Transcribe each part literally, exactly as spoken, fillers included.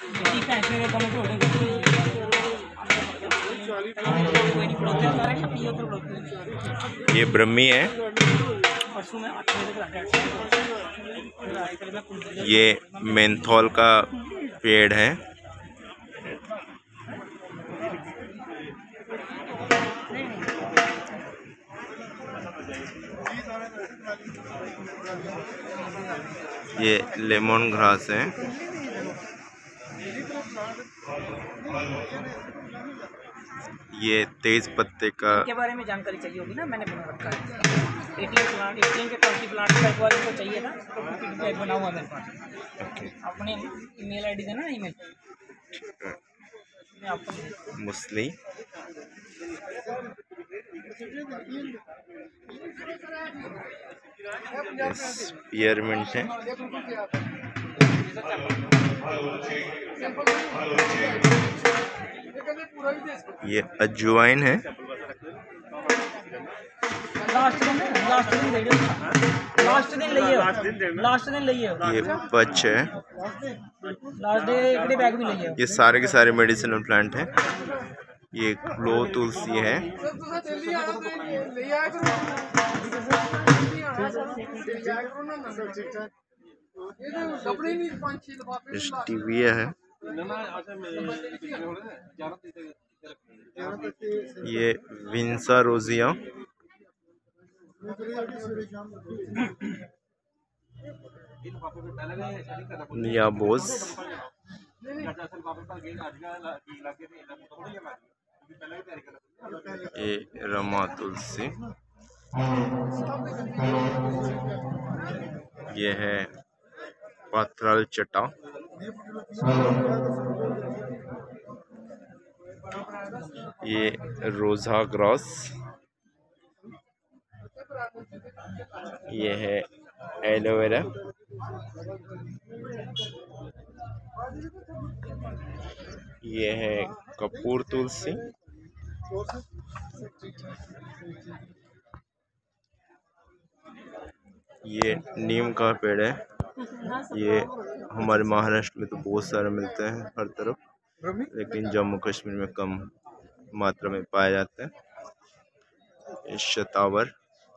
ये ब्रह्मी है, ये मेंथोल का पेड़ है, ये लेमन ग्रास है, ये तेज पत्ते का के बारे में जानकारी चाहिए होगी ना, मैंने बना रखा है। एटीएम प्लांट, एटीएम के ट्वेंटी प्लांट का एक बार इनको चाहिए था, तो फीडबैक बना हुआ मेरे पास। अपने ईमेल आईडी देना ना, ईमेल मैं आपको मुस्ली, स्पीयरमिंट है, ये अजवाइन है, लास्ट दिन लास्ट दिन ले लियो, लास्ट दिन लिए लास्ट दिन लिए ये पच है, लास्ट डे एक बैग भी लिए। ये सारे के सारे मेडिसिनल प्लांट हैं। ये क्लो तुलसी है, स्टीविया है, ये विंसा रोजिया, नियाबोस, ये रमा तुलसी, ये है पात्राल चटा, ये रोजा ग्रास, ये है एलोवेरा, ये है कपूर तुलसी, ये नीम का पेड़ है। ये हमारे महाराष्ट्र में तो बहुत सारे मिलते हैं हर तरफ, लेकिन जम्मू कश्मीर में कम मात्रा में पाया जाता है। ये शतावर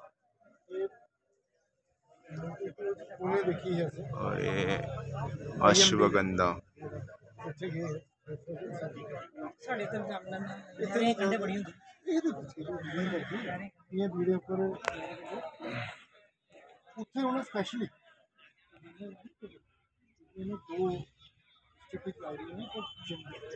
और ये अश्वगंधा। ये वीडियो करो ਉੱਥੇ ਉਹਨਾਂ ਸਪੈਸ਼ਲੀ ਇਹਨੂੰ ਦੋ ਸਟਿਪ ਲਾ ਰਹੀ ਹੈ